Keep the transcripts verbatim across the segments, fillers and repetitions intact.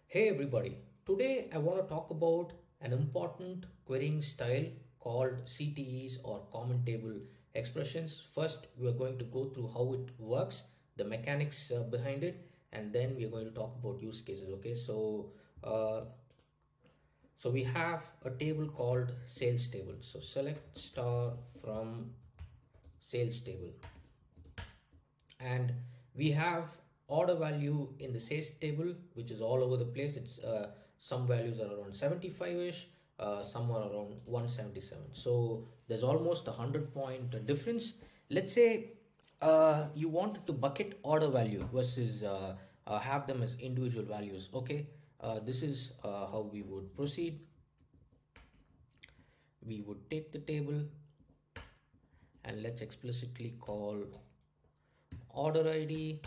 Hey everybody, today I want to talk about an important querying style called C T Es or common table expressions. First, we are going to go through how it works, the mechanics uh, behind it, and then we are going to talk about use cases. Okay, so uh, so we have a table called sales table. So select star from sales table, and we have order value in the sales table, which is all over the place. It's uh, some values are around seventy-five ish, uh, some are around one seventy-seven, so there's almost a hundred point difference. Let's say uh, you wanted to bucket order value versus uh, uh, have them as individual values. Okay, uh, this is uh, how we would proceed. We would take the table and let's explicitly call order I D,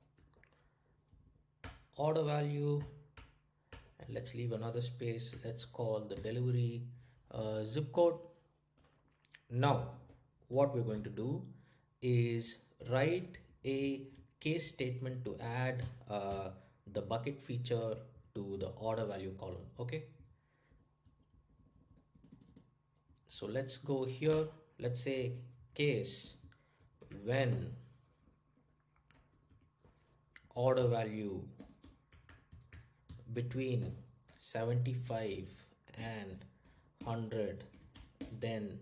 order value, and let's leave another space. Let's call the delivery uh, zip code. Now what we're going to do is write a case statement to add uh, the bucket feature to the order value column. Okay, so let's go here. Let's say case when order value between seventy-five and one hundred, then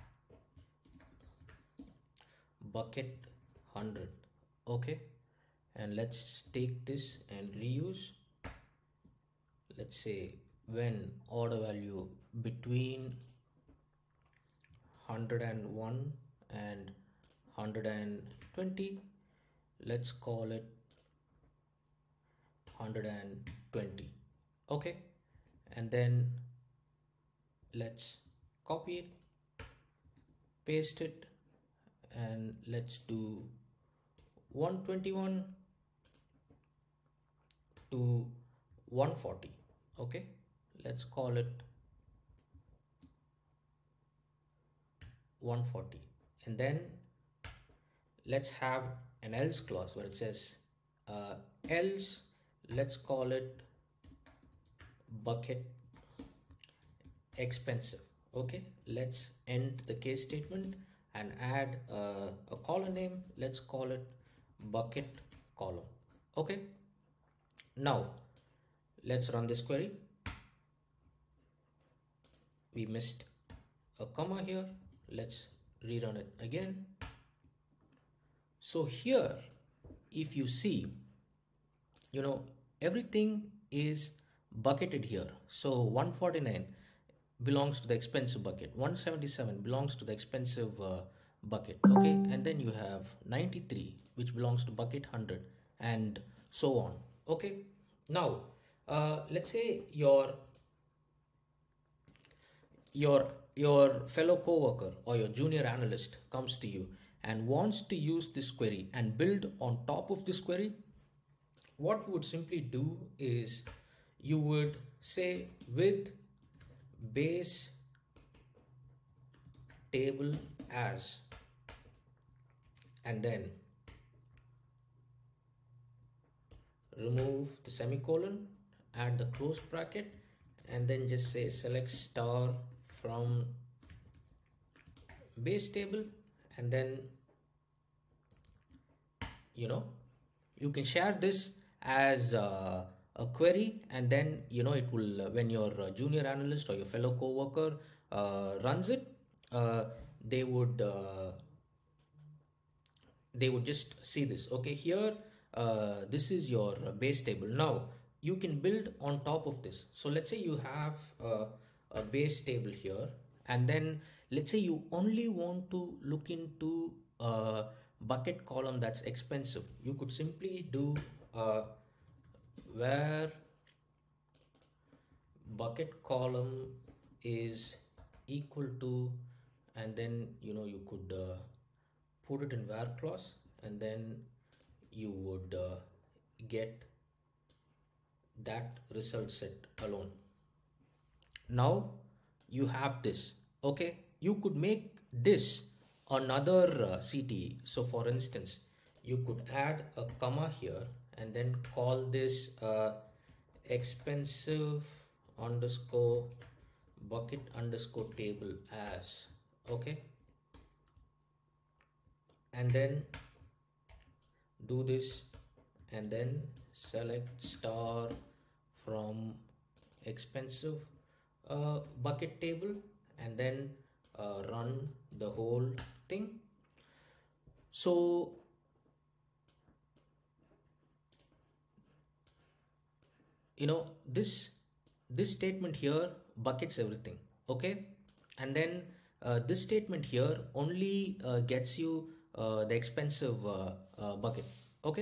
bucket one hundred. Okay, and let's take this and reuse. Let's say when order value between one hundred one and one hundred twenty, let's call it one hundred twenty. Okay, and then let's copy it, paste it, and let's do one twenty-one to one forty. Okay, let's call it one forty, and then let's have an else clause where it says uh, else, let's call it bucket expensive. Okay, let's end the case statement and add uh, a column name. Let's call it bucket column. Okay, now let's run this query. We missed a comma here. Let's rerun it again. So here, if you see, you know, everything is bucketed here. So one forty-nine belongs to the expensive bucket, one seventy-seven belongs to the expensive uh, bucket. Okay, and then you have ninety-three which belongs to bucket one hundred, and so on. Okay, now uh, let's say your your your fellow coworker or your junior analyst comes to you and wants to use this query and build on top of this query. What you would simply do is you would say with base table as, and then remove the semicolon, add the close bracket, and then just say select star from base table, and then you know you can share this as uh, a query, and then you know it will uh, when your uh, junior analyst or your fellow coworker uh, runs it, uh, they would uh, they would just see this. Okay, here uh, this is your base table. Now you can build on top of this. So let's say you have uh, a base table here, and then let's say you only want to look into a bucket column that's expensive. You could simply do uh, where bucket column is equal to, and then you know you could uh, put it in where clause, and then you would uh, get that result set alone. Now you have this. Okay, you could make this another uh, C T E. So for instance, you could add a comma here and then call this uh, expensive underscore bucket underscore table as, okay, and then do this and then select star from expensive uh, bucket table and then uh, run the whole thing. So you know this this statement here buckets everything, okay, and then uh, this statement here only uh, gets you uh, the expensive uh, uh, bucket, okay.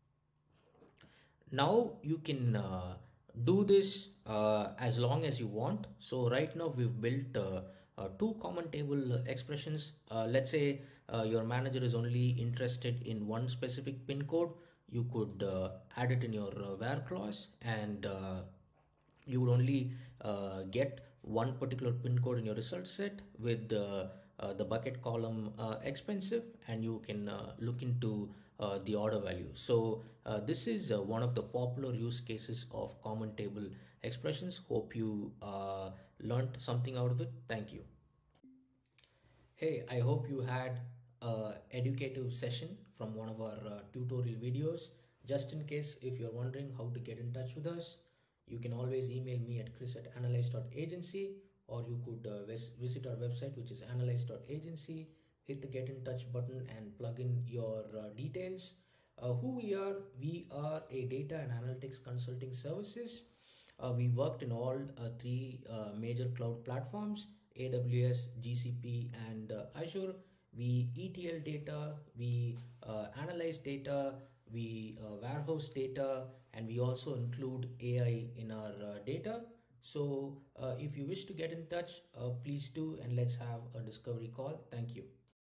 Now you can uh, do this uh, as long as you want. So right now we've built uh, uh, two common table expressions. Uh, let's say uh, your manager is only interested in one specific pin code. You could uh, add it in your uh, where clause, and uh, you would only uh, get one particular pin code in your result set with uh, uh, the bucket column uh, expensive, and you can uh, look into uh, the order value. So uh, this is uh, one of the popular use cases of common table expressions. Hope you uh, learned something out of it. Thank you. Hey, I hope you had a educative session from one of our uh, tutorial videos. Just in case if you're wondering how to get in touch with us, you can always email me at chris at analyze dot agency, or you could uh, vis visit our website, which is analyze dot agency. Hit the get in touch button and plug in your uh, details. Uh, who we are? We are a data and analytics consulting services. Uh, we worked in all uh, three uh, major cloud platforms: A W S, G C P, and uh, Azure. We E T L data, we uh, analyze data, we uh, warehouse data, and we also include A I in our uh, data. So uh, if you wish to get in touch, uh, please do, and let's have a discovery call. Thank you.